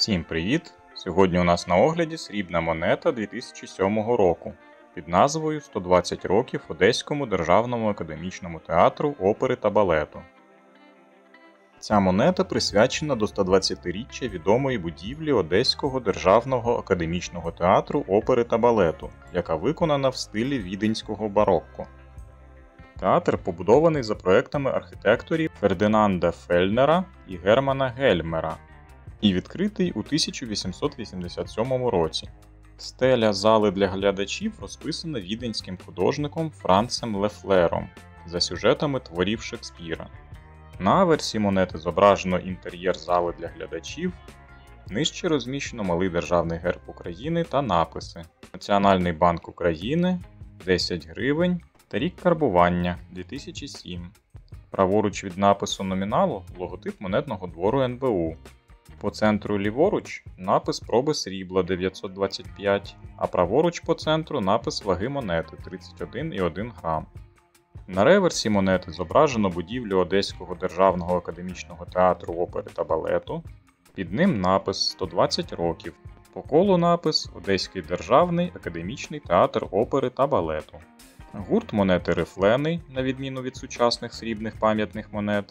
Всім привіт! Сьогодні у нас на огляді срібна монета 2007 року під назвою «120 років Одеському державному академічному театру опери та балету». Ця монета присвячена до 120-річчя відомої будівлі Одеського державного академічного театру опери та балету, яка виконана в стилі віденського барокко. Театр побудований за проектами архітекторів Фердинанда Фельднера і Германа Гельмера і відкритий у 1887 році. Стеля зали для глядачів розписана віденським художником Францем Лефлером за сюжетами творів Шекспіра. На аверсі монети зображено інтер'єр зали для глядачів, нижче розміщено малий державний герб України та написи: Національний банк України, 10 гривень та рік карбування 2007. Праворуч від напису номіналу логотип монетного двору НБУ. По центру ліворуч напис проби срібла 925, а праворуч по центру напис ваги монети 31,1 грам. На реверсі монети зображено будівлю Одеського державного академічного театру опери та балету. Під ним напис 120 років. По колу напис Одеський державний академічний театр опери та балету. Гурт монети рифлений, на відміну від сучасних срібних пам'ятних монет.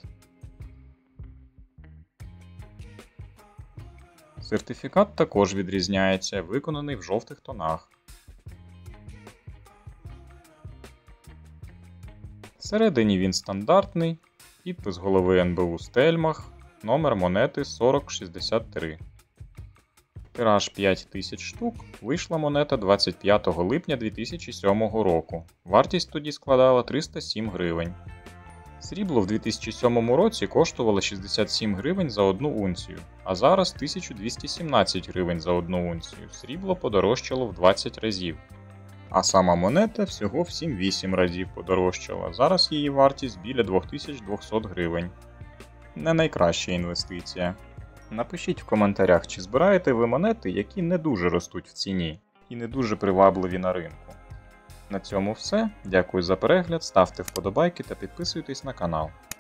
Сертифікат також відрізняється, виконаний в жовтих тонах. Всередині він стандартний, підпис голови НБУ Стельмах, номер монети 4063. Тираж 5000 штук, вийшла монета 25 липня 2007 року. Вартість тоді складала 307 гривень. Срібло в 2007 році коштувало 67 гривень за 1 унцію, а зараз 1217 гривень за 1 унцію. Срібло подорожчало в 20 разів. А сама монета всього в 7-8 разів подорожчала, зараз її вартість біля 2200 гривень. Не найкраща інвестиція. Напишіть в коментарях, чи збираєте ви монети, які не дуже ростуть в ціні і не дуже привабливі на ринку. На цьому все. Дякую за перегляд, ставте вподобайки та підписуйтесь на канал.